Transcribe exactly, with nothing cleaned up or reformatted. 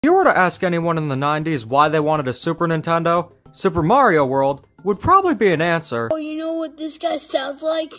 If you were to ask anyone in the nineties why they wanted a Super Nintendo, Super Mario World would probably be an answer. Oh, you know what this guy sounds like?